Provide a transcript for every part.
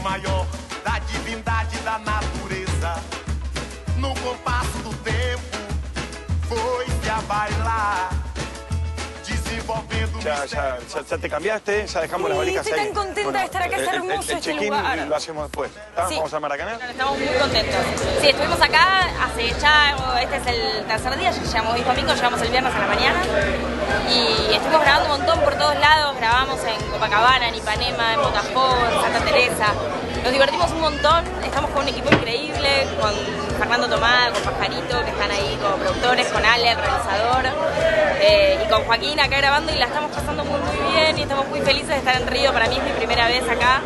maior da divindade da natureza. No compasso do tempo, foi-se a bailar, desenvolvendo Ya te cambiaste, ya dejamos las valijas ahí. Estoy tan contenta de estar acá, es hermoso el este check-in lugar. lo hacemos después. Sí. ¿Vamos a Maracaná? Estamos muy contentos. Sí, estuvimos acá hace ya, este es el tercer día, ya llegamos hoy domingo, llegamos el viernes a la mañana y estuvimos grabando un montón por todos lados, grabamos en Copacabana, en Ipanema, en Botafogo, en Santa Teresa. Nos divertimos un montón, estamos con un equipo increíble, con Fernando Tomada, con Pajarito, que están ahí como productores, con Ale, el realizador, y con Joaquín acá grabando y la estamos pasando muy bien y estamos muy felices de estar en Río. Para mí es mi primera vez acá.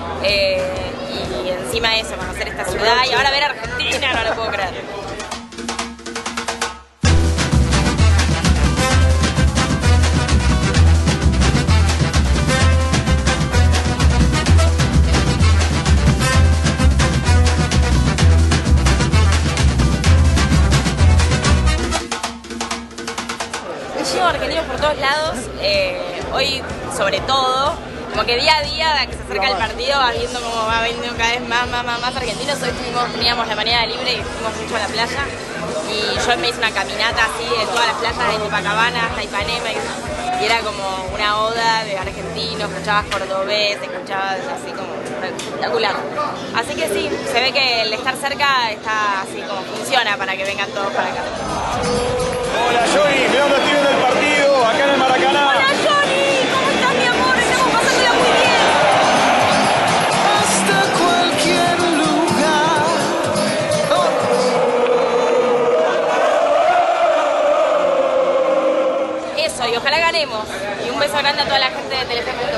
Y encima de eso, conocer esta ciudad y ahora ver Argentina, no lo puedo creer. Argentinos por todos lados, hoy sobre todo, como que día a día que se acerca el partido vas viendo cómo va viniendo cada vez más argentinos. Hoy teníamos la mañana libre y fuimos mucho a la playa y yo me hice una caminata así de todas las playas de Copacabana hasta Ipanema y era como una oda de argentinos, escuchabas cordobés, escuchabas así como espectacular. Así que sí, se ve que el estar cerca está así como funciona para que vengan todos para acá. Hola Johnny, mirá dónde estoy viendo el partido, acá en el Maracaná. Hola Johnny, ¿cómo estás mi amor? Estamos pasándola muy bien. Hasta cualquier lugar. Eso, y ojalá ganemos. Y un beso grande a toda la gente de Telefe.